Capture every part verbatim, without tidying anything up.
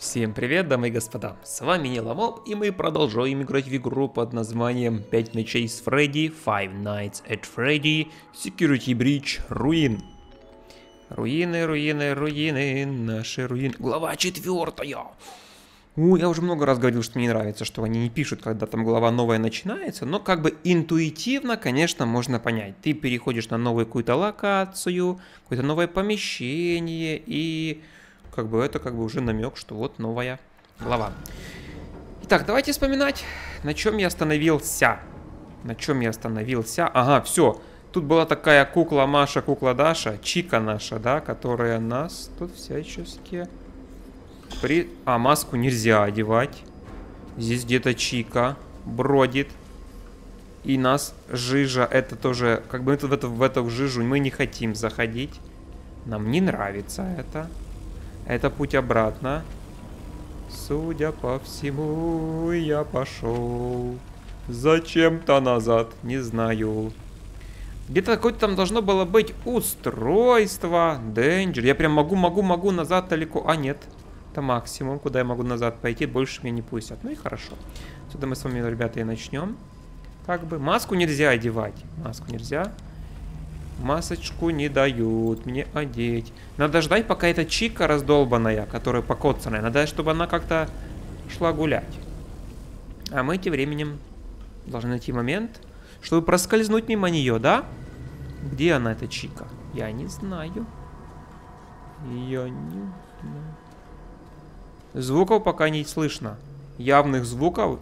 Всем привет, дамы и господа, с вами Ниламоб, и мы продолжаем играть в игру под названием пять ночей с Фредди, Five Nights at Freddy, Security Breach, Руин. Руины, руины, руины, наши руины. Глава четвертая. Ну, я уже много раз говорил, что мне не нравится, что они не пишут, когда там глава новая начинается, но как бы интуитивно, конечно, можно понять. Ты переходишь на новую какую-то локацию, какое-то новое помещение, и как бы это как бы уже намек, что вот новая глава. Итак, давайте вспоминать, на чем я остановился. На чем я остановился? Ага, все. Тут была такая кукла Маша, кукла Даша, Чика наша, да, которая нас тут всячески... При... А, маску нельзя одевать. Здесь где-то Чика бродит. И нас жижа, это тоже... Как бы это, в, эту, в эту жижу мы не хотим заходить. Нам не нравится это. Это путь обратно. Судя по всему, я пошел зачем-то назад, не знаю. Где-то какое-то там должно было быть устройство. Danger. Я прям могу, могу, могу назад далеко. А, нет. Это максимум, куда я могу назад пойти. Больше меня не пустят. Ну и хорошо. Сюда мы с вами, ребята, и начнем. Как бы. Маску нельзя одевать. Маску нельзя. Масочку не дают мне одеть. Надо ждать, пока эта Чика раздолбанная, которая покоцанная. Надо, чтобы она как-то шла гулять. А мы тем временем должны найти момент, чтобы проскользнуть мимо нее, да? Где она, эта Чика? Я не знаю. Я не знаю. Звуков пока не слышно. Явных звуков.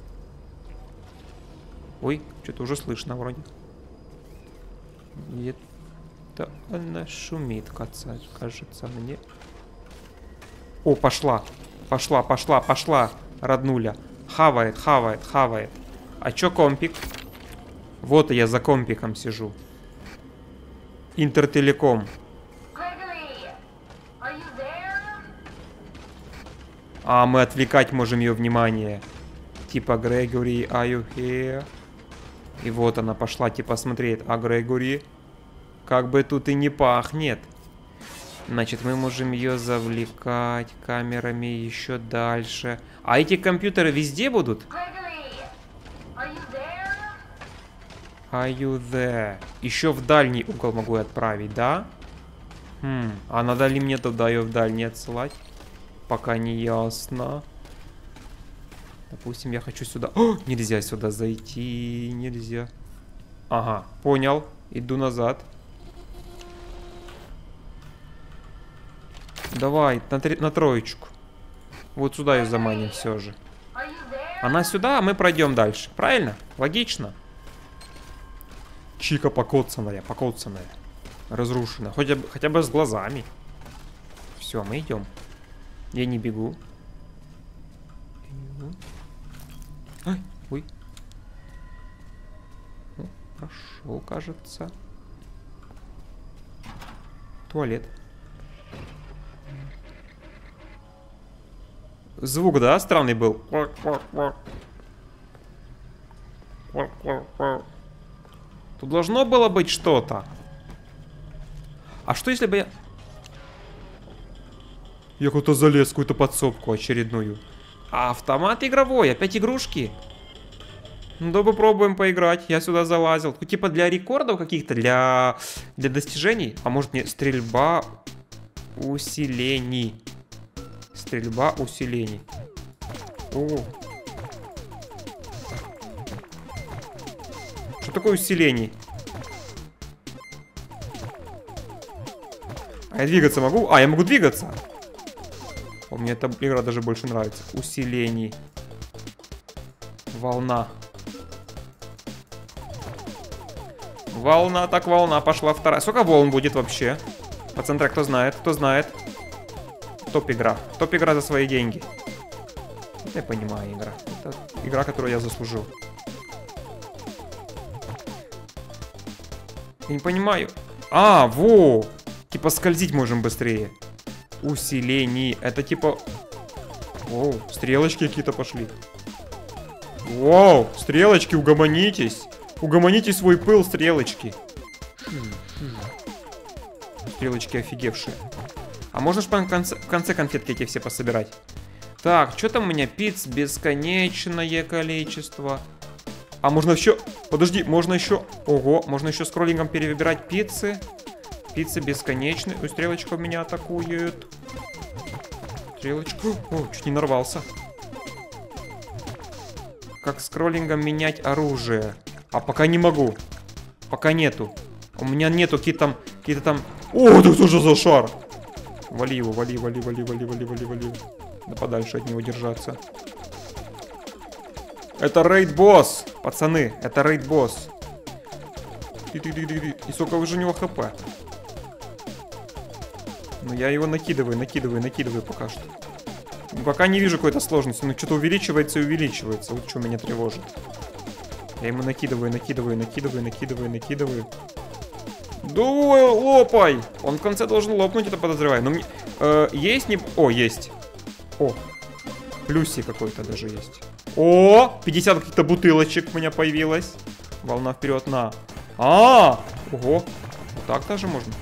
Ой, что-то уже слышно вроде. Это она шумит, кажется мне. О, пошла. Пошла, пошла, пошла. Роднуля. Хавает, хавает, хавает. А чё компик? Вот и я за компиком сижу. Интертелеком. А мы отвлекать можем ее внимание. Типа, Грегори, are you here? И вот она пошла, типа, смотреть. А Грегори? Как бы тут и не пахнет. Значит, мы можем ее завлекать камерами еще дальше. А эти компьютеры везде будут? Are you there? Еще в дальний угол могу отправить, да? Хм, а надо ли мне туда ее в дальний отсылать? Пока не ясно. Допустим, я хочу сюда... О, нельзя сюда зайти, нельзя. Ага, понял. Иду назад. Давай, на, три... на троечку. Вот сюда ее заманим все же. Она сюда, а мы пройдем дальше. Правильно? Логично. Чика покоцанная, покоцанная. Разрушена. Хотя бы, хотя бы с глазами. Все, мы идем. Я не бегу. Ай, ой. Ну, прошел, кажется. Туалет. Звук, да, странный был. Тут должно было быть что-то. А что если бы я... Я куда-то залез в какую-то подсобку очередную. А автомат игровой, опять игрушки. Ну да, попробуем поиграть. Я сюда залазил. Ну, типа для рекордов каких-то, для... для достижений. А может не стрельба усилений. Стрельба усилений. О. Что такое усиление? А я двигаться могу? А, я могу двигаться. О, мне эта игра даже больше нравится. Усилений. Волна. Волна, так волна пошла вторая. Сколько волн будет вообще? По центру, кто знает, кто знает. Топ-игра. Топ-игра за свои деньги. Это я понимаю игра. Это игра, которую я заслужил. Я не понимаю. А, во! Типа скользить можем быстрее. Усилений. Это типа... Оу, стрелочки какие-то пошли. Вау, стрелочки, угомонитесь. Угомоните свой пыл, стрелочки. Стрелочки офигевшие. А можно же в конце, в конце конфетки эти все пособирать? Так, что там у меня? Пиц бесконечное количество. А можно еще... Подожди, можно еще... Ого, можно еще скроллингом перевыбирать пиццы. Пицца бесконечная. Ой, стрелочка меня атакует. Стрелочка. О, чуть не нарвался. Как скроллингом менять оружие? А пока не могу. Пока нету. У меня нету какие-то там... Какие-то там... О, это что же за шар? Вали его, вали, вали, вали, вали, вали, вали, вали. Да подальше от него держаться. Это рейд-босс, пацаны, это рейд-босс. И сколько уже у него хп? Ну я его накидываю, накидываю, накидываю пока что. Пока не вижу какой-то сложности, но что-то увеличивается и увеличивается. Вот что меня тревожит. Я ему накидываю, накидываю, накидываю, накидываю, накидываю. Давай, лопай! Он в конце должен лопнуть, это подозреваю. Но мне... Э, есть не... О, есть. О, плюсик какой-то даже есть. О, пятьдесят каких-то бутылочек у меня появилось. Волна вперед на. А, ого, вот так даже можно.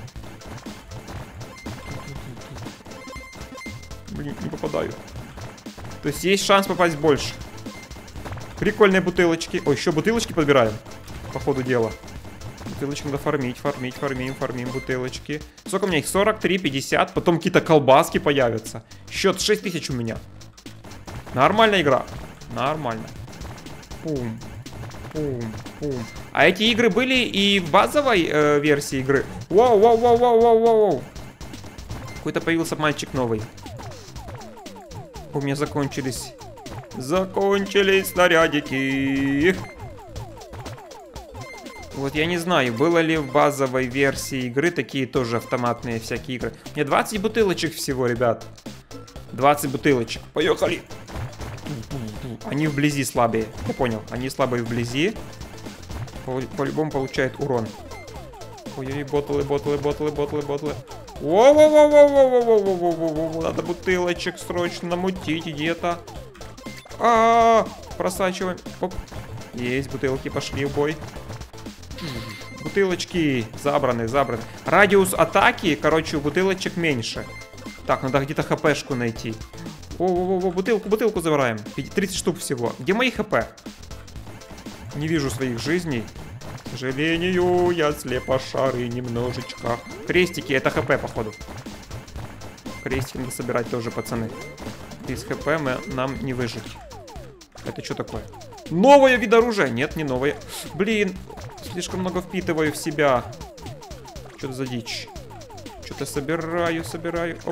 Блин, не попадаю. То есть есть шанс попасть больше. Прикольные бутылочки. Ой, еще бутылочки подбираем. По ходу дела. Бутылочки надо фармить, фармить, фармим, фармим бутылочки. Сколько у меня их? сорок три, пятьдесят. Потом какие-то колбаски появятся. Счет шесть тысяч у меня. Нормальная игра. Нормально. Пум. Пум. Пум. А эти игры были и в базовой э, версии игры. Воу, воу, воу, воу, воу, воу. Какой-то появился мальчик новый. У меня закончились. Закончились снарядики. Вот я не знаю, было ли в базовой версии игры такие тоже автоматные всякие игры. У меня двадцать бутылочек всего, ребят. двадцать бутылочек. Поехали. Они вблизи слабые. Я понял. Они слабые вблизи. По-любому получают урон. Ой-ой, ботлы, ботлы, ботлы, ботлы, ботлы. Воу-воу-воу-воу-воу-воу-воу-воу-воу. Надо бутылочек срочно намутить где-то. А-а-а! Просачиваем. Оп. Есть, бутылки пошли в бой. Бутылочки забраны, забраны. Радиус атаки, короче, у бутылочек меньше. Так, надо где-то хпшку найти. О-о-о, бутылку, бутылку забираем. тридцать штук всего. Где мои хп? Не вижу своих жизней. К сожалению, я слепошарый немножечко. Крестики, это хп, походу. Крестики надо собирать тоже, пацаны. Без хп мы, нам не выжить. Это что такое? Новое вид оружия? Нет, не новое. Блин, слишком много впитываю в себя. Что-то за дичь. Что-то собираю, собираю. Оп.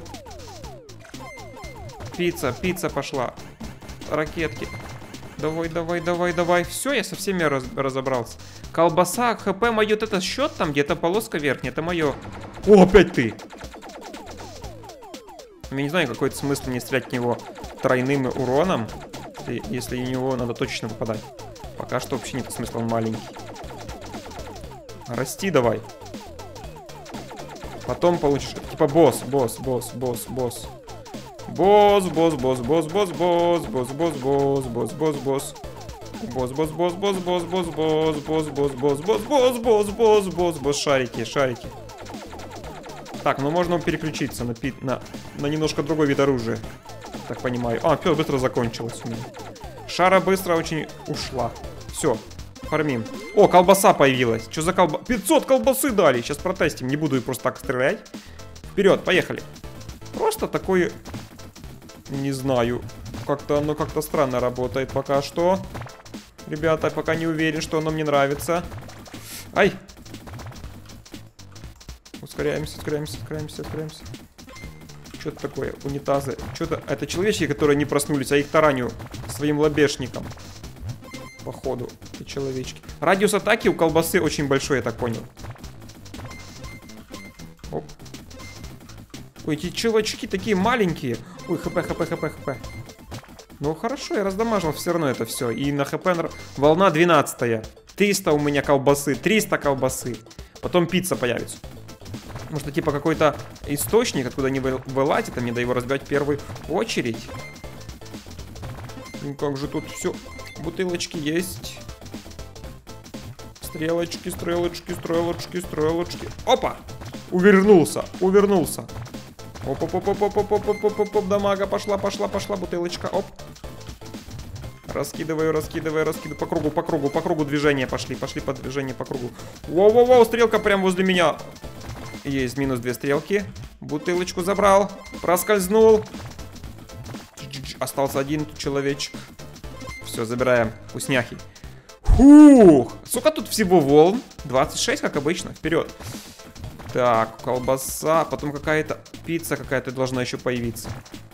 Пицца, пицца пошла. Ракетки. Давай, давай, давай, давай. Все, я со всеми раз разобрался. Колбаса, хп мое, это счет там где-то полоска верхняя, это мое. О, опять ты. Я не знаю, какой-то смысл не стрелять в него тройным уроном, если в него надо точно попадать. Пока что вообще нет смысла, он маленький. Расти давай. Потом получишь, типа босс, босс, босс, босс, босс. Босс, босс, босс, босс, босс, босс, босс, босс, босс, босс, босс, босс. Босс, босс, босс, босс, босс, босс, босс, босс, босс, босс, босс, босс, босс, босс, босс, босс, шарики, шарики. Так, ну можно переключиться на, пи на, на немножко другой вид оружия. Так понимаю. А, все быстро закончилось у меня. Шара быстро очень ушла. Все, фармим. О, колбаса появилась. Что за колбаса? пятьсот колбасы дали. Сейчас протестим. Не буду ее просто так стрелять. Вперед, поехали. Просто такое... Не знаю. Как-то оно как-то странно работает пока что. Ребята, пока не уверен, что оно мне нравится. Ай! Ускоряемся, ускоряемся, ускоряемся, ускоряемся. Что-то такое, унитазы. Что-то... Это человечки, которые не проснулись, а их тараню своим лобешником. Походу, и человечки. Радиус атаки у колбасы очень большой, я так понял. Оп. Ой, эти чувачки такие маленькие. Ой, хп, хп, хп, хп. Ну хорошо, я раздамажил все равно это все. И на хп волна двенадцатая. триста у меня колбасы, триста колбасы. Потом пицца появится. Может, типа какой-то источник, откуда они вылазят, а мне до его разбивать в первую очередь. Ну как же тут все. Бутылочки есть. Стрелочки, стрелочки, стрелочки, стрелочки. Опа! Увернулся, увернулся. Оп-оп-оп-оп-оп-оп-оп-оп-оп, дамага, пошла, пошла, пошла, бутылочка, оп. Раскидываю, раскидываю, раскидываю, по кругу, по кругу, по кругу движения пошли, пошли по движению, по кругу. Воу-воу-воу, стрелка прям возле меня. Есть, минус две стрелки. Бутылочку забрал, проскользнул. Остался один человечек. Все, забираем, вкусняхи. Фух, сколько тут всего волн? двадцать шесть, как обычно, вперед. Так, колбаса, потом какая-то пицца какая-то должна еще появиться.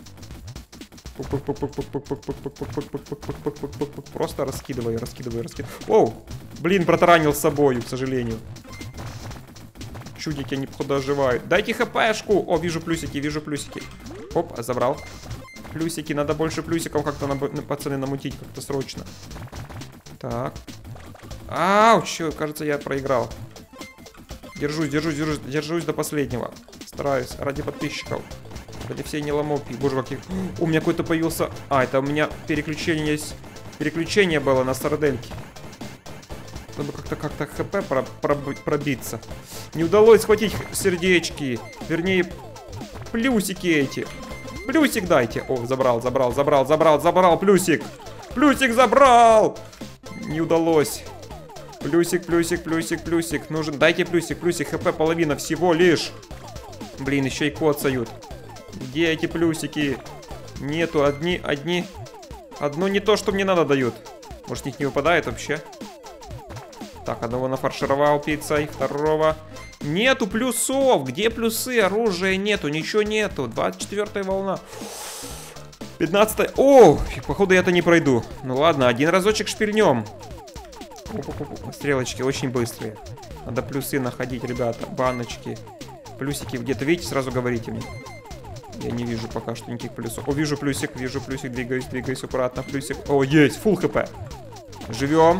Просто раскидываю, раскидываю, раскидываю. Оу, блин, протаранил с собой, к сожалению. Чудики, они походу оживают. Дайте хпшку. О, вижу плюсики, вижу плюсики. Оп, забрал. Плюсики, надо больше плюсиков как-то, на, пацаны, намутить как-то срочно. Так. Ауч, кажется, я проиграл. Держусь, держусь, держусь, держусь до последнего. Стараюсь, ради подписчиков. Ради всей неломовки. Боже, каких... У меня какой-то появился... А, это у меня переключение есть. Переключение было на сардельки. Чтобы как-то как-то хп про про пробиться. Не удалось схватить сердечки. Вернее, плюсики эти. Плюсик дайте. О, забрал, забрал, забрал, забрал, забрал. Плюсик. Плюсик забрал. Не удалось. Плюсик, плюсик, плюсик, плюсик. Нужен. Дайте плюсик, плюсик. ХП половина всего лишь. Блин, еще и коцают. Где эти плюсики? Нету. Одни, одни. Одно не то, что мне надо, дают. Может, с них не выпадает вообще? Так, одного нафаршировал пиццей. Второго. Нету плюсов. Где плюсы? Оружия нету. Ничего нету. двадцать четвёртая волна. пятнадцатая. О, походу я это не пройду. Ну ладно, один разочек шпильнем. Стрелочки очень быстрые. Надо плюсы находить, ребята. Баночки. Плюсики где-то, видите, сразу говорите мне. Я не вижу пока что никаких плюсов. О, вижу плюсик, вижу плюсик. Двигаюсь, двигаюсь аккуратно. Плюсик. О, есть, фулл хп. Живем.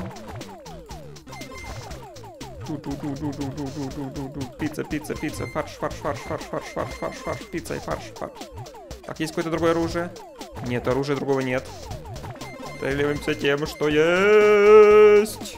Пицца, пицца, пицца. Фарш, фарш, фарш, фарш, фарш, фарш, фарш, фарш. Пицца и фарш, фарш. Так, есть какое-то другое оружие? Нет, оружия другого нет. Стреливаемся тем, что есть.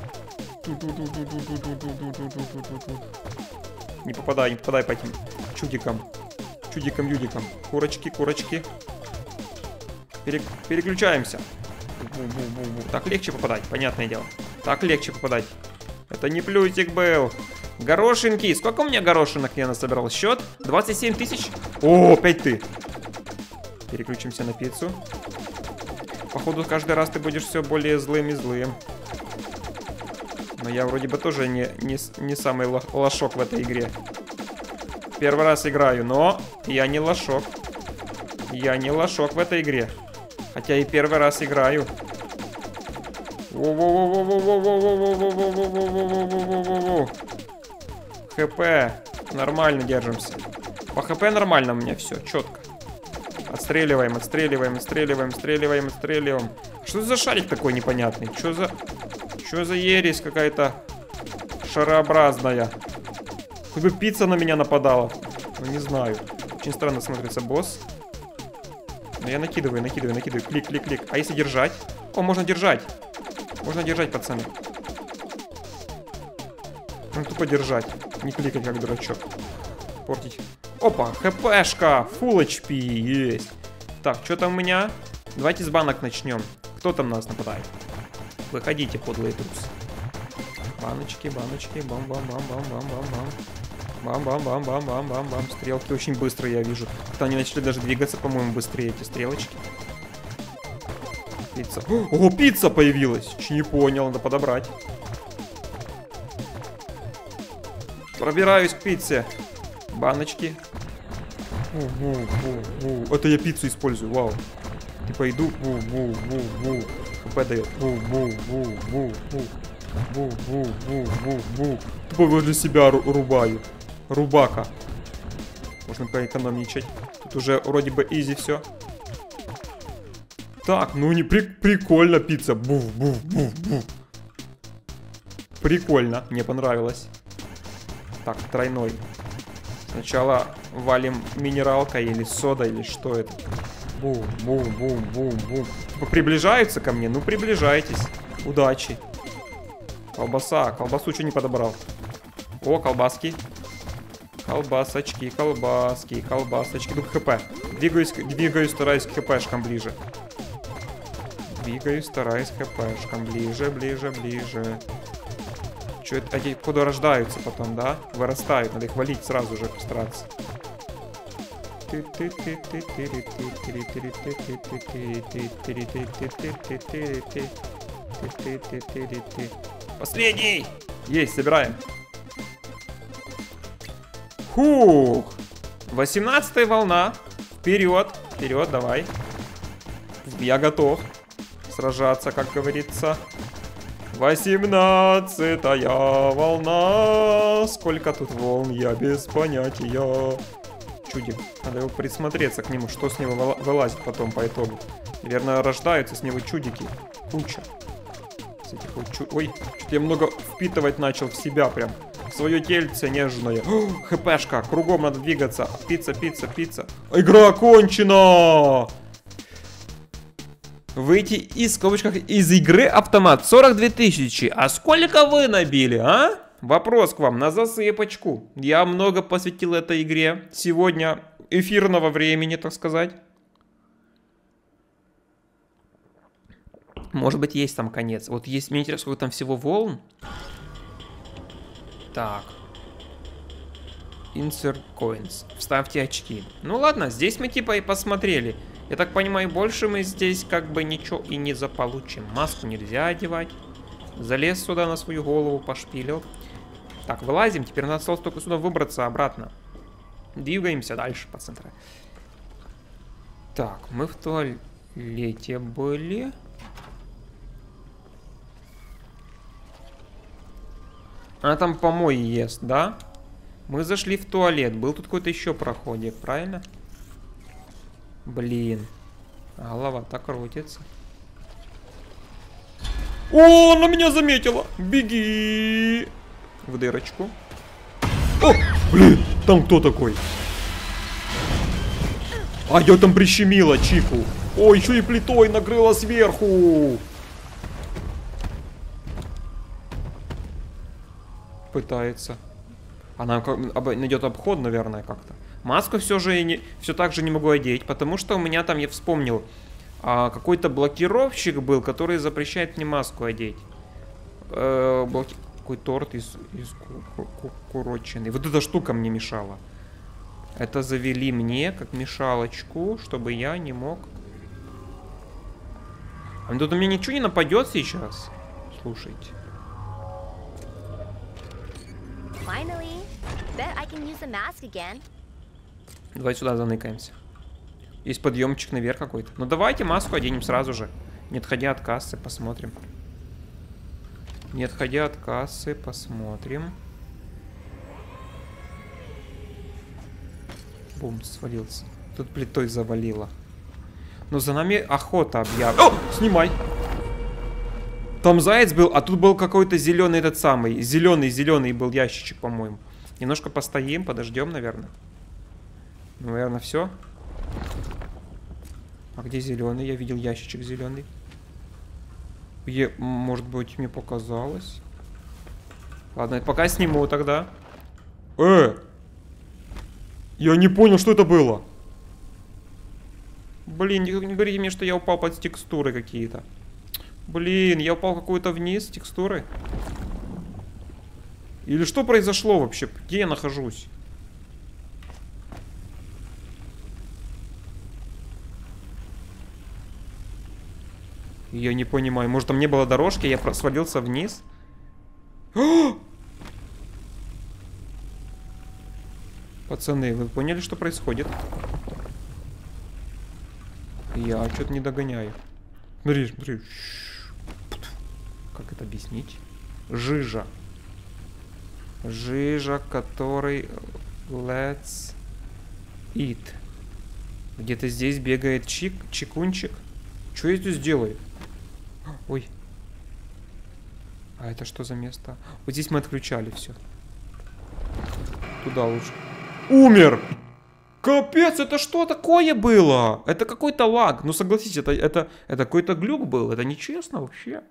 Не попадай, не попадай по этим чудикам. Чудикам-юдикам. Курочки, курочки. Пере... Переключаемся. Так легче попадать, понятное дело. Так легче попадать. Это не плюсик был. Горошинки. Сколько у меня горошинок я насобирал? Счет? двадцать семь тысяч? О, опять ты. Переключимся на пиццу. Походу, каждый раз ты будешь все более злым и злым. Но я вроде бы тоже не, не, не самый лошок в этой игре. Первый раз играю, но я не лошок. Я не лошок в этой игре. Хотя и первый раз играю. ХП. Нормально держимся. По ХП нормально у меня все, четко. Отстреливаем, отстреливаем, отстреливаем, отстреливаем, отстреливаем. Что за шарик такой непонятный? Что за... Что за ересь какая-то шарообразная? Хоть бы пицца на меня нападала. Ну, не знаю. Очень странно смотрится босс. Но я накидываю, накидываю, накидываю. Клик, клик, клик. А если держать? О, можно держать. Можно держать, пацаны. Ну, тупо держать. Не кликать, как дурачок. Портить. Опа, хпшка. Фулл эйч пи есть. Так, что там у меня? Давайте с банок начнем. Кто там на нас нападает? Выходите, подлые трусы. Баночки, баночки. Бам-бам-бам-бам-бам-бам-бам. Бам-бам-бам-бам-бам-бам-бам. Стрелки очень быстрые, я вижу. Как-то они начали даже двигаться, по-моему, быстрее, эти стрелочки. Пицца. О, пицца появилась. Чуть не понял, надо подобрать. Пробираюсь к пицце. Баночки. Это я пиццу использую, вау. Типа иду. ХП дает. Тупо возле себя рубаю. Рубака. Можно поэкономничать. Тут уже вроде бы изи все. Так, ну не при прикольно пицца. Буф, буф, буф, буф. Прикольно, мне понравилось. Так, тройной. Сначала валим минералкой или сода, или что это. Бум, бум, бум, бум, бум. Приближаются ко мне? Ну, приближайтесь. Удачи. Колбаса. Колбасу что не подобрал? О, колбаски. Колбасочки, колбаски, колбасочки. Ну, хп. Двигаюсь, двигаюсь, стараюсь к хпшкам ближе. Двигаюсь, стараюсь к хпшкам ближе, ближе, ближе. Че это? Они, походу, рождаются потом, да? Вырастают, надо их валить сразу же, постараться. Последний! Есть, собираем. Фух! восемнадцатая волна. Вперед, вперед, давай. Я готов сражаться, как говорится. восемнадцатая волна. Сколько тут волн, я без понятия. Чудик. Надо его присмотреться к нему, что с него вылазит потом по итогу. Наверное, рождаются с него чудики. Куча. С этих вот чу... Ой, что-то я много впитывать начал в себя прям. В свое тельце нежное. О, хпшка, кругом надо двигаться. Пицца, пицца, пицца. Игра окончена! Выйти из, в скобочках, из игры автомат. сорок две тысячи. А сколько вы набили, а? Вопрос к вам на засыпочку. Я много посвятил этой игре. Сегодня эфирного времени, так сказать. Может быть, есть там конец. Вот есть, мне интересно, сколько там всего волн. Так. Insert coins. Вставьте очки. Ну ладно, здесь мы типа и посмотрели. Я так понимаю, больше мы здесь как бы ничего и не заполучим. Маску нельзя одевать. Залез сюда на свою голову, пошпилил. Так, вылазим. Теперь надо осталось только сюда выбраться обратно. Двигаемся дальше по центру. Так, мы в туалете были. Она там помой ест, да? Мы зашли в туалет. Был тут какой-то еще проходик, правильно? Блин. Голова так крутится. О, она меня заметила. Беги. В дырочку. О, блин, там кто такой? А я там прищемила Чику. О, еще и плитой накрыла сверху. Пытается. Она найдет обход, наверное, как-то. Маску все же не, все так же не могу одеть, потому что у меня там, я вспомнил, а, какой-то блокировщик был, который запрещает мне маску одеть. Э, блоки... Какой торт из, из курочины. Вот эта штука мне мешала. Это завели мне как мешалочку, чтобы я не мог. А тут у меня ничего не нападет сейчас. Слушайте. Давай сюда заныкаемся. Есть подъемчик наверх какой-то. Ну давайте маску оденем сразу же. Не отходя от кассы, посмотрим. Не отходя от кассы, посмотрим. Бум, свалился. Тут плитой завалило. Но за нами охота объявлена. Снимай! Там заяц был, а тут был какой-то зеленый этот самый. Зеленый, зеленый был ящичек, по-моему. Немножко постоим, подождем, наверное. Ну, наверное, все. А где зеленый? Я видел ящичек зеленый. Где, может быть, мне показалось. Ладно, пока сниму тогда. Э! Я не понял, что это было. Блин, не, не говорите мне, что я упал под текстуры какие-то. Блин, я упал какую-то вниз текстуры. Или что произошло вообще? Где я нахожусь? Я не понимаю. Может, там не было дорожки, я свалился вниз? Пацаны, вы поняли, что происходит? Я что-то не догоняю. Смотри, смотри. Как это объяснить? Жижа. Жижа, который... Let's eat. Где-то здесь бегает чик, чикунчик. Что я здесь делаю? Ой. А это что за место? Вот здесь мы отключали все. Туда лучше. Умер! Капец, это что такое было? Это какой-то лаг. Ну согласитесь, это, это, это какой-то глюк был. Это нечестно вообще.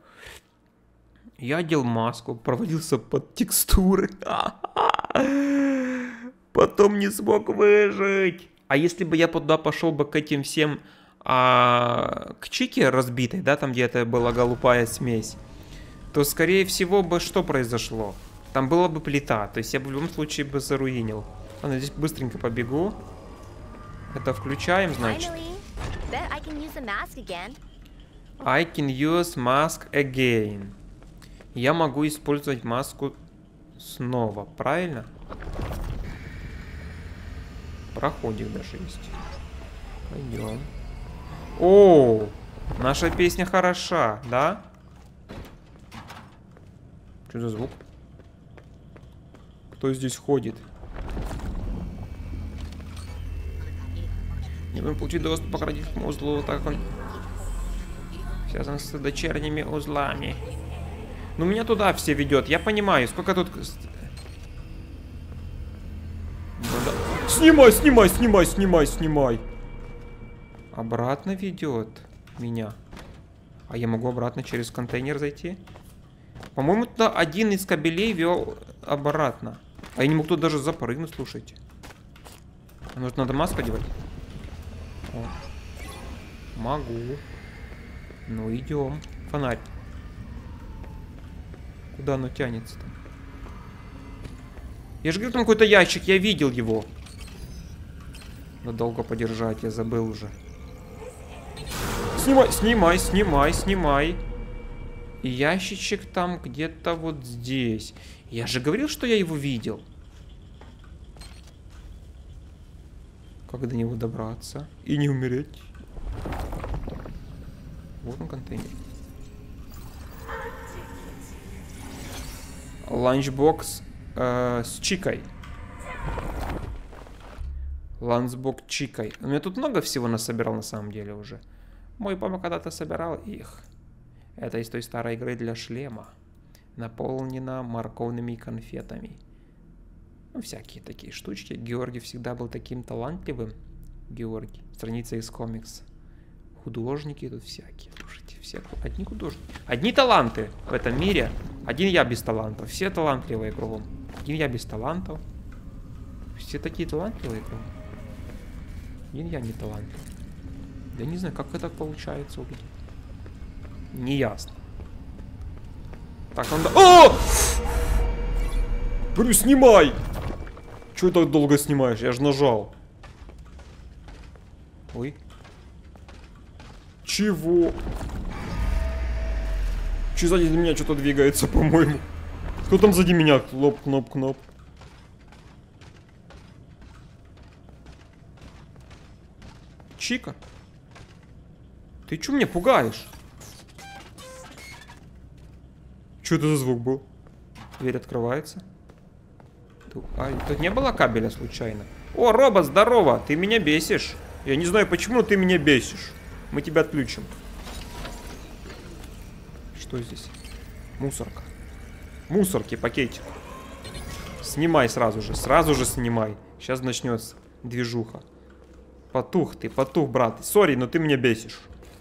Я одел маску, провалился под текстуры. Потом не смог выжить. А если бы я туда пошел бы к этим всем, а, к Чике разбитой, да, там где-то была голубая смесь, то, скорее всего, бы что произошло? Там была бы плита, то есть я бы в любом случае бы заруинил. Ладно, здесь быстренько побегу. Это включаем, значит. I can use mask again. Я могу использовать маску снова, правильно? Проходик даже есть. Пойдем. О, наша песня хороша, да? Что за звук? Кто здесь ходит? Не будем получить доступ к родительскому узлу, так как он связан с дочерними узлами. Ну, меня туда все ведет, я понимаю, сколько тут... Снимай, снимай, снимай, снимай, снимай. Обратно ведет меня. А я могу обратно через контейнер зайти? По-моему, туда один из кабелей вел обратно. А я не мог тут даже запрыгнуть, слушайте. Может, надо маску одевать? О. Могу. Ну, идем. Фонарь. Куда оно тянется-то? Я же говорю, там какой-то ящик, я видел его. Надо долго подержать, я забыл уже. Снимай, снимай, снимай, снимай. И ящичек там где-то вот здесь. Я же говорил, что я его видел. Как до него добраться? И не умереть. Вот он, контейнер. Ланчбокс э, с Чикой. Лансбок Чикой. У меня тут много всего насобирал на самом деле уже. Мой папа когда-то собирал их. Это из той старой игры для шлема. Наполнена морковными конфетами. Ну, всякие такие штучки. Георгий всегда был таким талантливым. Георгий. Страница из комикс. Художники тут всякие. Слушайте, все одни художники. Одни таланты в этом мире. Один я без талантов. Все талантливые кругом. Один я без талантов. Все такие талантливые кругом. Один я не талантлив. Я не знаю, как это получается у людей. Неясно. Так, надо... О! Говорю, снимай! Чего так долго снимаешь? Я же нажал. Ой. Чего? Че сзади меня что-то двигается, по-моему. Кто там сзади меня? Кноп, кноп, кноп. Чика? Ты чё меня пугаешь? Что это за звук был? Дверь открывается. Тут, а, тут не было кабеля случайно? О, робот, здорово! Ты меня бесишь. Я не знаю, почему, но ты меня бесишь. Мы тебя отключим. Что здесь? Мусорка. Мусорки, пакетик. Снимай сразу же. Сразу же снимай. Сейчас начнется движуха. Потух ты, потух, брат. Сори, но ты меня бесишь.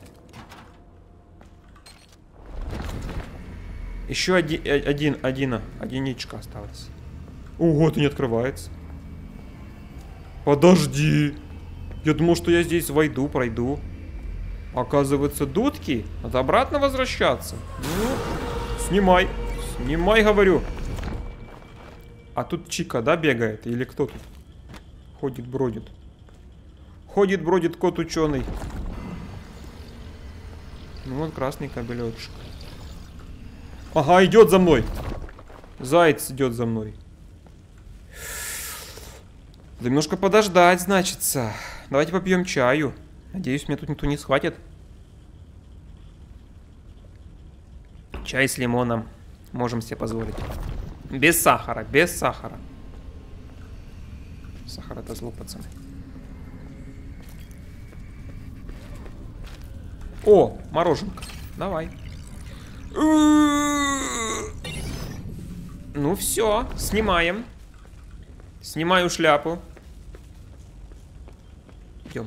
Еще один, один, один, одиничка осталась. Ого, это не открывается. Подожди. Я думал, что я здесь войду, пройду. Оказывается, дудки. Надо обратно возвращаться. Ну, снимай. Снимай, говорю. А тут Чика, да, бегает? Или кто тут? Ходит, бродит. Ходит, бродит кот ученый. Ну вот красный кабелечек. Ага, идет за мной. Заяц идет за мной. Да немножко подождать, значится. Давайте попьем чаю. Надеюсь, меня тут никто не схватит. Чай с лимоном. Можем себе позволить. Без сахара, без сахара. Сахар это зло, пацаны. О, мороженка. Давай. Ну все, снимаем. Снимаю шляпу. Идем.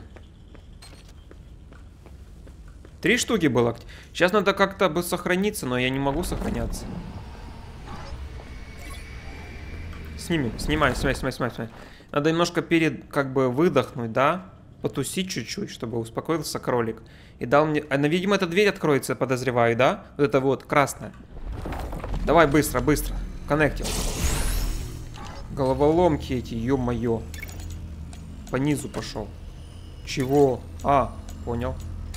Три штуки было. Сейчас надо как-то бы сохраниться, но я не могу сохраняться. Снимем, снимай, снимай, снимай, снимай, снимай. Надо немножко перед, как бы, выдохнуть, да? Потусить чуть-чуть, чтобы успокоился кролик. И дал мне... А, видимо, эта дверь откроется, подозреваю, да? Вот это вот, красная. Давай, быстро, быстро. Коннектил. Головоломки эти, ё-моё. По низу пошел. Чего? А, понял.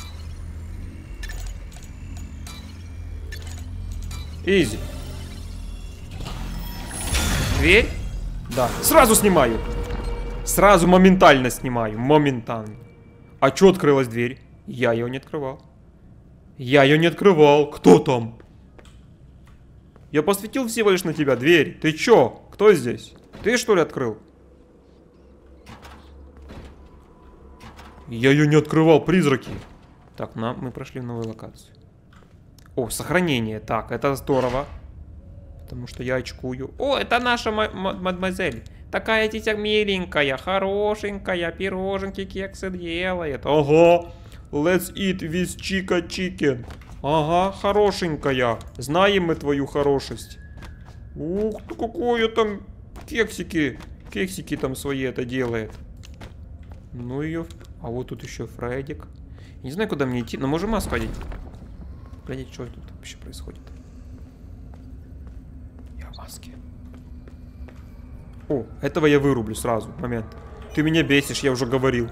Изи. Дверь? Да. Сразу снимаю. Сразу моментально снимаю. Моментально. А чё открылась дверь? Я ее не открывал. Я ее не открывал. Кто там? Я посветил всего лишь на тебя дверь. Ты чё? Кто здесь? Ты что ли открыл? Я ее не открывал, призраки. Так, нам, мы прошли в новую локацию. О, сохранение. Так, это здорово. Потому что я очкую. О, это наша мадемуазель. Такая тетя миленькая, хорошенькая, пироженки, кексы делает. Ага. Let's eat with chica chicken. Ага, хорошенькая. Знаем мы твою хорошесть. Ух ты, какое там кексики. Кексики там свои это делает. Ну ее. А вот тут еще Фредик. Я не знаю, куда мне идти, но можем маску одеть. Глядите, что тут вообще происходит. Я в маске. О, этого я вырублю сразу. Момент. Ты меня бесишь, я уже говорил.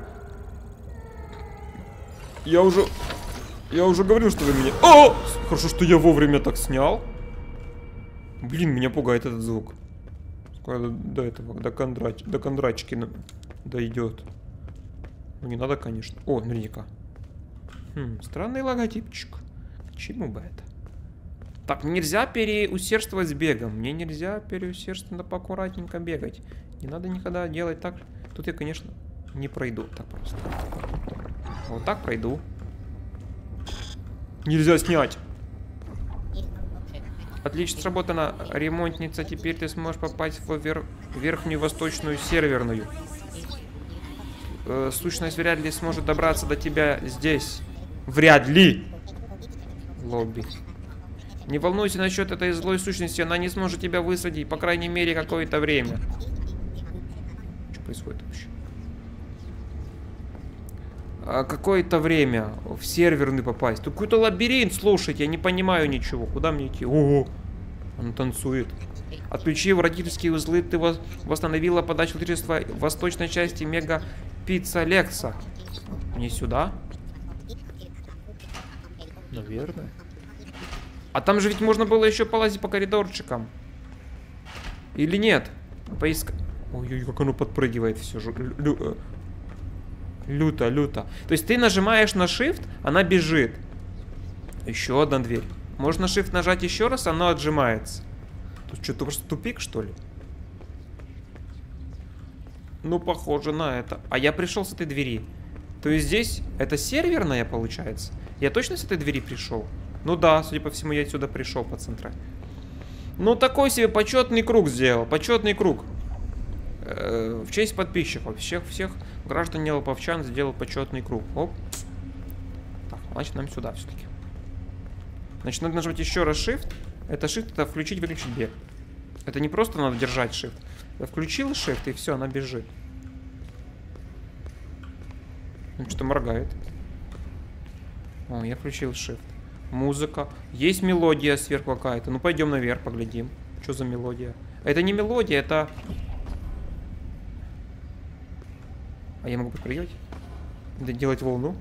Я уже... Я уже говорил, что вы меня... О! Хорошо, что я вовремя так снял. Блин, меня пугает этот звук. Скоро до этого, до, кондрач... до кондрачки дойдет. Ну, не надо, конечно. О, наверняка. Хм, странный логотипчик. К чему бы это? Так, нельзя переусердствовать с бегом. Мне нельзя переусердственно поаккуратненько бегать. Не надо никогда делать так. Тут я, конечно, не пройду так просто. Вот так пройду. Нельзя снять. Отлично сработано, ремонтница. Теперь ты сможешь попасть в вер... верхнюю восточную серверную. Э, сущность вряд ли сможет добраться до тебя здесь. Вряд ли. Лобби. Не волнуйся насчет этой злой сущности, она не сможет тебя высадить, по крайней мере, какое-то время. Что происходит вообще? А какое-то время в серверный попасть. Тут какой-то лабиринт, слушайте, я не понимаю ничего. Куда мне идти? Ого, он танцует. Отключив родительские узлы, ты восстановила подачу электричества в восточной части мега пицца Лекса. Не сюда? Наверное. А там же ведь можно было еще полазить по коридорчикам. Или нет? Поиск... Ой-ой, как оно подпрыгивает все же. Лю... Люто, люто. То есть ты нажимаешь на Shift, она бежит. Еще одна дверь. Можно Shift нажать еще раз, она отжимается. Тут что-то просто тупик, что ли? Ну, похоже на это. А я пришел с этой двери. То есть здесь это серверная, получается? Я точно с этой двери пришел? Ну да, судя по всему, я отсюда пришел по центру. Ну, такой себе почетный круг сделал. Почетный круг. Э-э, в честь подписчиков. Всех, всех граждан Нелоповчан сделал почетный круг. Оп. Так, значит, нам сюда все-таки. Значит, надо нажать еще раз Shift. Это Shift, это включить-выключить бег. Это не просто надо держать Shift. Я включил Shift, и все, она бежит. Он что-то моргает. О, я включил Shift. Музыка. Есть мелодия сверху какая-то. Ну, пойдем наверх, поглядим. Что за мелодия? Это не мелодия, это... А я могу подпрыгивать? Делать волну?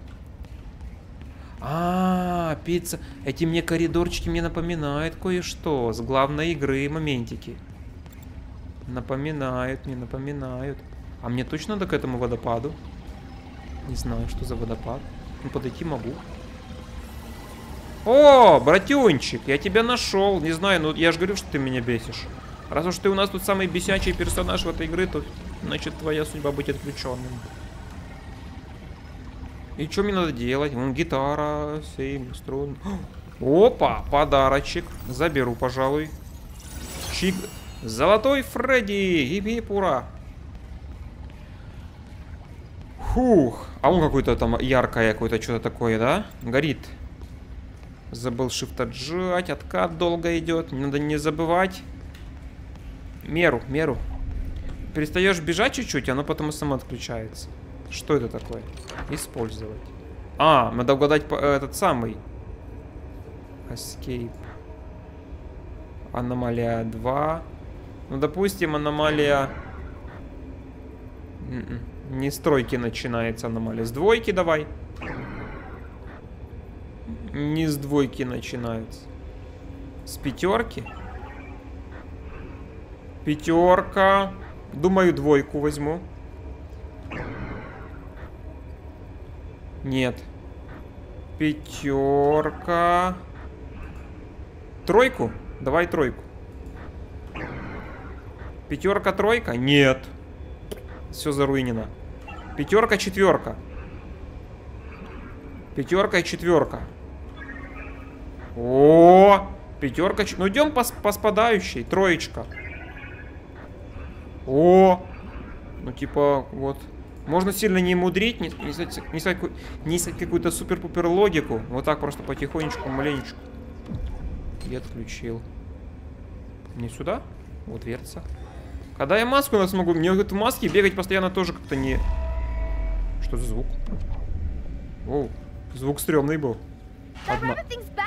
А, пицца. Эти мне коридорчики мне напоминают кое-что. С главной игры моментики. Напоминают, мне напоминают. А мне точно надо к этому водопаду? Не знаю, что за водопад. Ну, подойти могу. О, братюнчик, я тебя нашел. Не знаю, ну я же говорю, что ты меня бесишь. Раз уж ты у нас тут самый бесячий персонаж в этой игры, то значит твоя судьба быть отключенным. И что мне надо делать? Вон гитара, семь струн. Опа, подарочек. Заберу, пожалуй. Чик. Золотой Фредди. Ип-ип, ура. Фух. А он какой-то там яркое, какое-то что-то такое, да? Горит. Забыл shift отжать. Откат долго идет. Надо не забывать. Меру, меру. перестаешь бежать чуть-чуть, оно потом и само отключается. Что это такое? Использовать. А, надо угадать этот самый. Escape. Аномалия два. Ну, допустим, аномалия... Не с тройки начинается аномалия. С двойки давай. Не с двойки начинается. С пятерки. Пятерка. Думаю, двойку возьму. Нет. Пятерка. Тройку? Давай тройку. Пятерка, тройка? Нет. Все заруинено. Пятерка, четверка. Пятерка и четверка. О, пятерка. Ну идем по, по спадающей. Троечка. О, ну типа вот. Можно сильно не мудрить, не, не искать, не искать, не искать какую-то супер-пупер логику. Вот так просто потихонечку, маленечку. И отключил. Не сюда? Вот дверца. Когда я маску на смогу, мне в маске бегать постоянно тоже как-то не... Что за звук? Оу, звук стрёмный был. Одна.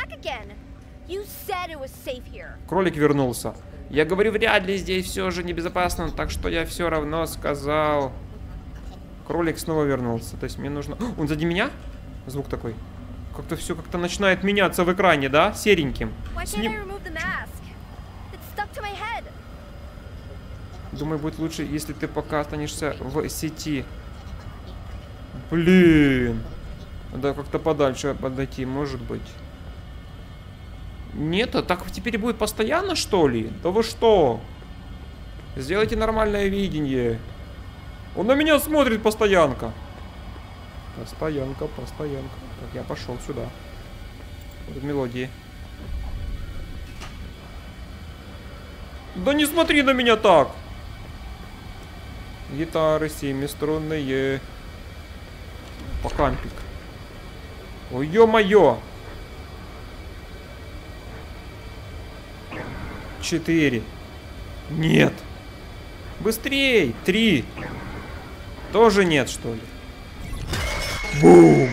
Кролик вернулся. Я говорю, вряд ли здесь все же небезопасно, так что я все равно сказал. Кролик снова вернулся. То есть мне нужно... О, он сзади меня? Звук такой. Как-то все как-то начинает меняться в экране, да? Сереньким. Сним... Думаю, будет лучше, если ты пока останешься в сети. Блин. Надо как-то подальше подойти, может быть. Нет, а так теперь будет постоянно, что ли? Да вы что? Сделайте нормальное видение. Он на меня смотрит, постоянка. Постоянка, постоянка. Так, я пошел сюда. Вот мелодии. Да не смотри на меня так! Гитары семиструнные. Покампик. Ой, ё-моё! Четыре. Нет. Быстрей! Три. Тоже нет, что ли? Бум!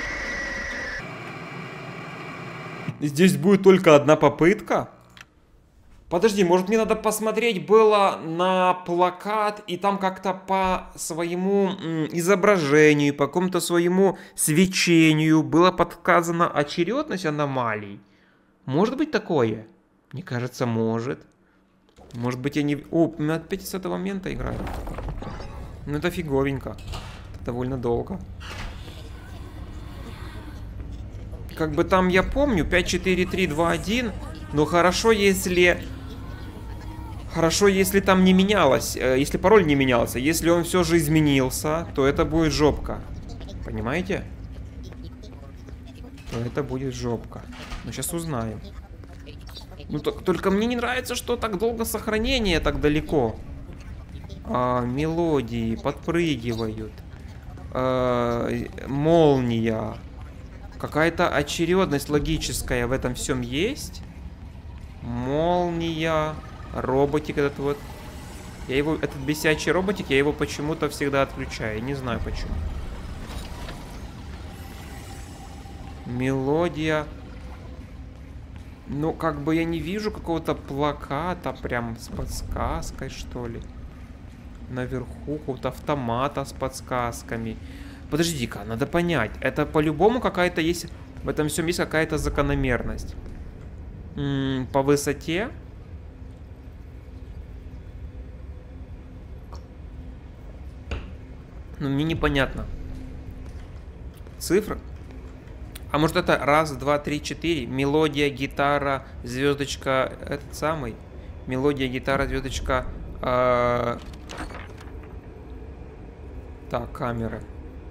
Здесь будет только одна попытка? Подожди, может мне надо посмотреть было на плакат и там как-то по своему изображению, по какому-то своему свечению было подсказана очередность аномалий? Может быть такое? Мне кажется, может. Может быть я не... О, мы опять с этого момента играем. Ну это фиговенько. Это довольно долго. Как бы там я помню, пять, четыре, три, два, один. Но хорошо, если... Хорошо, если там не менялось. Если пароль не менялся. Если он все же изменился, то это будет жопка. Понимаете? То это будет жопка. Мы сейчас узнаем. Ну, так, только мне не нравится, что так долго сохранение, так далеко. А, мелодии подпрыгивают. А, молния. Какая-то очередность логическая в этом всем есть. Молния. Роботик этот вот. Я его, этот бесячий роботик, я его почему-то всегда отключаю. Не знаю почему. Мелодия. Ну, как бы я не вижу какого-то плаката прям с подсказкой, что ли. Наверху какого-то автомата с подсказками. Подожди-ка, надо понять. Это по-любому какая-то есть... В этом всем есть какая-то закономерность. М-м, по высоте... Ну, мне непонятно. Цифры? А может это раз, два, три, четыре? Мелодия, гитара, звездочка, этот самый. Мелодия, гитара, звездочка. Э... Так, камера.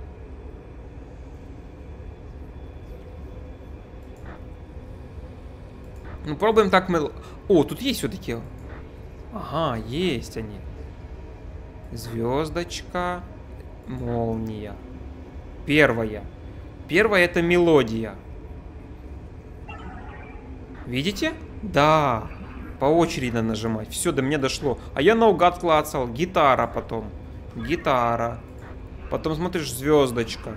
Ну, пробуем так мы... О, тут есть все-таки. Ага, есть они. Звездочка. Молния. Первая. Первая это мелодия. Видите? Да. По очереди надо нажимать. Все, до меня дошло. А я наугад клацал. Гитара потом. Гитара. Потом смотришь, звездочка.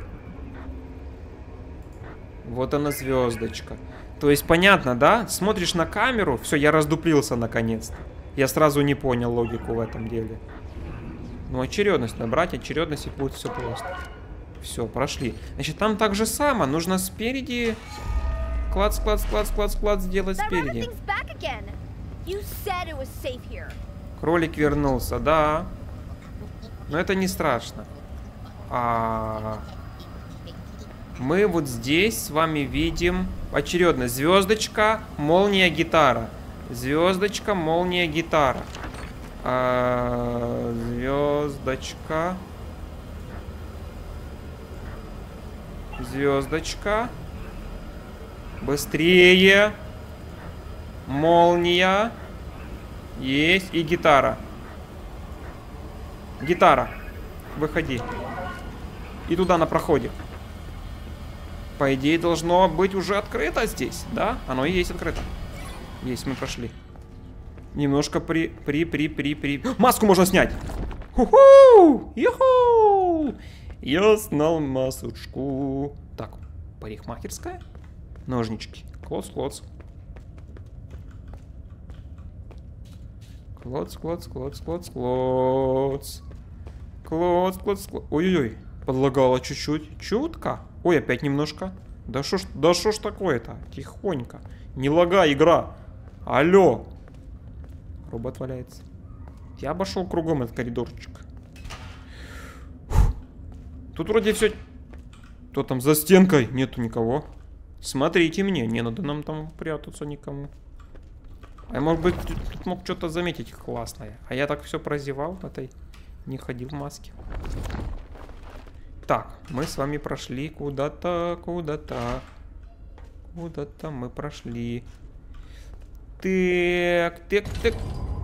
Вот она, звездочка. То есть понятно, да? Смотришь на камеру. Все, я раздуплился наконец-то. Я сразу не понял логику в этом деле. Ну, очередность набрать, очередность, и будет все просто. Все, прошли. Значит, там так же само. Нужно спереди... Клац, клац, клац, клац, клац сделать спереди. Кролик вернулся, да. Но это не страшно. А... Мы вот здесь с вами видим очередно звездочка, молния, гитара. Звездочка, молния, гитара. А... Звездочка. Звездочка. Быстрее. Молния. Есть. И гитара. Гитара. Выходи. И туда на проходе. По идее, должно быть уже открыто здесь. Да? Оно и есть открыто. Есть, мы прошли. Немножко при... При... При... При... При... Маску можно снять! Ху-ху! Юху! Я снял масочку. Так, парикмахерская. Ножнички. Клоц, клоц. Клоц, клоц, клоц, клоц, клоц. Клоц, клоц, клоц. Ой-ой-ой. Подлагала чуть-чуть. Чутко. Ой, опять немножко. Да шо ж, да шо ж такое-то? Тихонько. Не лагай, игра. Алло. Робот валяется. Я обошел кругом этот коридорчик. Фух. Тут вроде все... Кто там за стенкой? Нету никого. Смотрите мне, не надо нам там прятаться никому. А может быть, тут мог что-то заметить классное. А я так все прозевал, этой не ходил в маске. Так, мы с вами прошли куда-то, куда-то. Куда-то мы прошли. Так, так, так.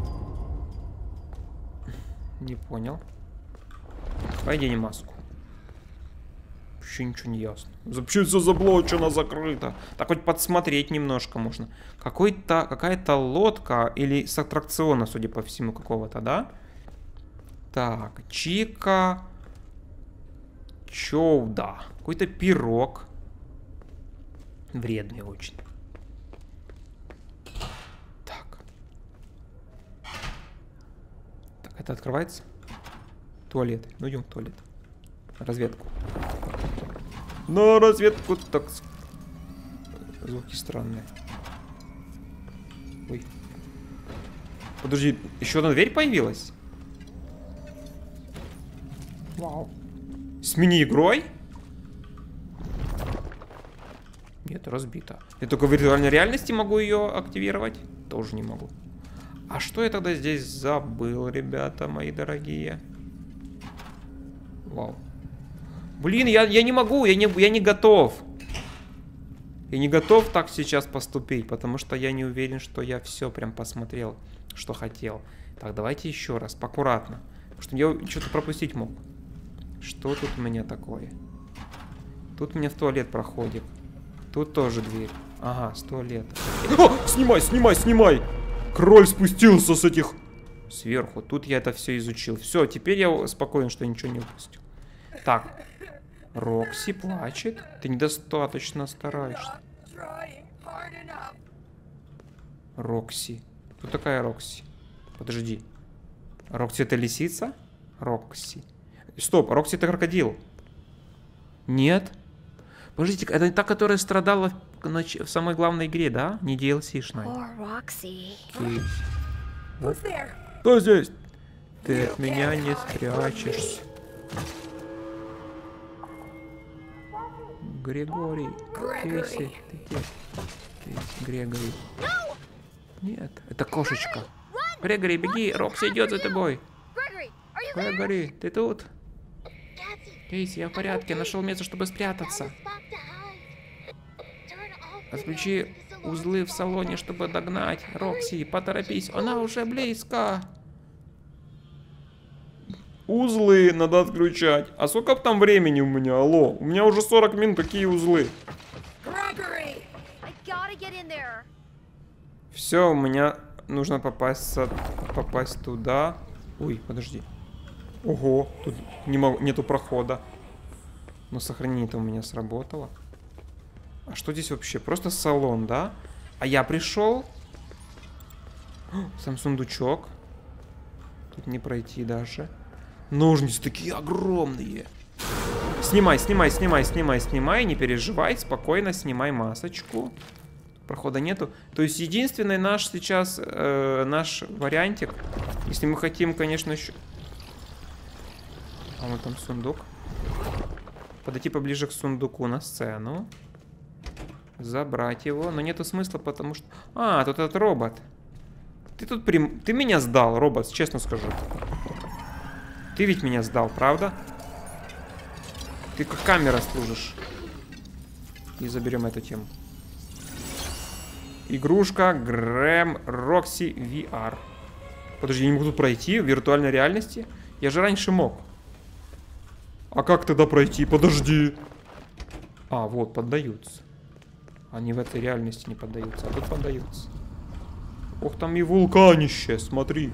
Не понял. Оденем маску. Вообще ничего не ясно. Вообще все заблочено, закрыто. Так хоть подсмотреть немножко можно. Какой-то, какая-то лодка или с аттракциона, судя по всему, какого-то, да? Так, Чика. Чоуда. Какой-то пирог. Вредный очень. Так. Так, это открывается? Туалет. Ну идем в туалет. Разведку. На разведку так. Звуки странные. Ой. Подожди, еще одна дверь появилась? Вау. Смени игрой? Нет, разбита. Я только в виртуальной реальности могу ее активировать? Тоже не могу. А что я тогда здесь забыл, ребята мои дорогие? Вау. Блин, я, я не могу, я не, я не готов. Я не готов так сейчас поступить, потому что я не уверен, что я все прям посмотрел, что хотел. Так, давайте еще раз, поаккуратно. Потому что я что-то пропустить мог. Что тут у меня такое? Тут меня в туалет проходит. Тут тоже дверь. Ага, с туалета. О, снимай, снимай, снимай! Кроль спустился с этих... Сверху. Тут я это все изучил. Все, теперь я спокоен, что ничего не упустил. Так. Рокси плачет. Ты недостаточно стараешься. Рокси. Кто такая Рокси? Подожди. Рокси это лисица? Рокси. Стоп, Рокси это крокодил. Нет. Подождите, это не та, которая страдала в самой главной игре, да? Не ди эл си-шная. Кто здесь? Ты от меня не спрячешься. Григорий. Кейси, ты где? Кейси, Григорий. Нет, это кошечка. Григорий, беги, Рокси идет за тобой. Григорий, ты тут? Кейси, я в порядке, нашел место, чтобы спрятаться. Отключи узлы в салоне, чтобы догнать. Рокси, поторопись, она уже близко. Узлы надо отключать. А сколько там времени у меня? Алло, у меня уже сорок минут, какие узлы? Все, у меня нужно попасть, попасть туда. Ой, подожди. Ого, тут не могу, нету прохода. Но сохранение-то у меня сработало. А что здесь вообще? Просто салон, да? А я пришел. Сам сундучок. Тут не пройти даже. Ножницы такие огромные. Снимай, снимай, снимай, снимай, снимай. Не переживай, спокойно снимай масочку. Прохода нету. То есть единственный наш сейчас, э, наш вариантик. Если мы хотим, конечно, еще... А вот там сундук. Подойти поближе к сундуку на сцену. Забрать его. Но нету смысла, потому что... А, тут этот робот. Ты тут прям... Ты меня сдал, робот, честно скажу. Ты ведь меня сдал, правда? Ты как камера служишь. И заберем эту тему. Игрушка Грэм Рокси ви ар. Подожди, я не могу тут пройти в виртуальной реальности? Я же раньше мог. А как тогда пройти? Подожди. А, вот, поддаются. Они в этой реальности не поддаются, а тут поддаются. Ох, там и вулканище, смотри.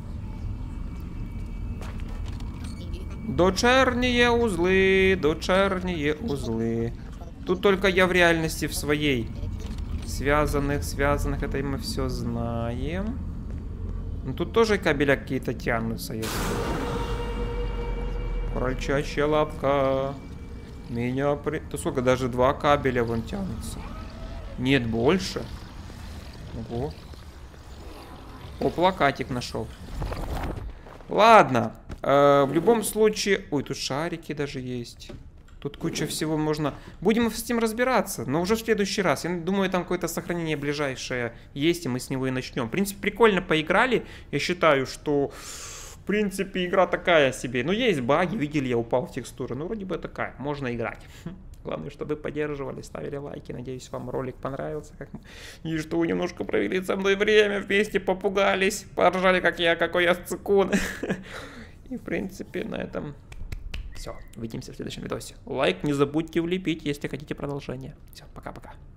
Дочерние узлы, дочерние узлы. Тут только я в реальности в своей. Связанных, связанных, это мы все знаем. Но тут тоже кабеля какие-то тянутся. Если... Крольчачья лапка. Меня при... То сколько? Даже два кабеля вон тянутся. Нет, больше. Ого. О, плакатик нашел. Ладно. Э, в любом случае... Ой, тут шарики даже есть. Тут куча всего можно... Будем с этим разбираться, но уже в следующий раз. Я думаю, там какое-то сохранение ближайшее есть, и мы с него и начнем. В принципе, прикольно поиграли. Я считаю, что... В принципе, игра такая себе. Но есть баги, видели, я упал в текстуры. Ну, вроде бы такая, можно играть. Главное, чтобы вы поддерживали, ставили лайки. Надеюсь, вам ролик понравился. Как... И что вы немножко провели со мной время, вместе попугались, поржали, как я, какой я цикун. И, в принципе, на этом все. Увидимся в следующем видосе. Лайк не забудьте влепить, если хотите продолжение. Все, пока-пока.